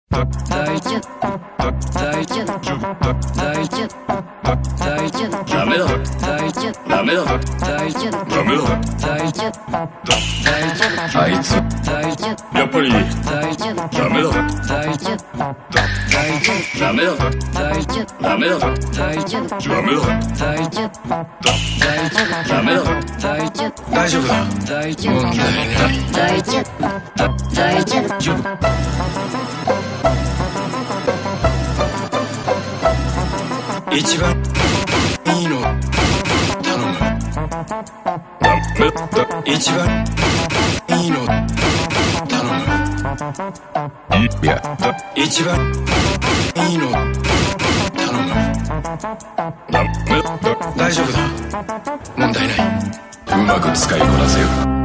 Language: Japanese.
ダメだダメだダメだあいつやっぱりダメだダメだダメだダメだダメだ大丈夫だ問題ない大丈夫一番いいの頼む一番いいの頼むいや一番いいの頼む大丈夫だ問題ないうまく使いこなせよ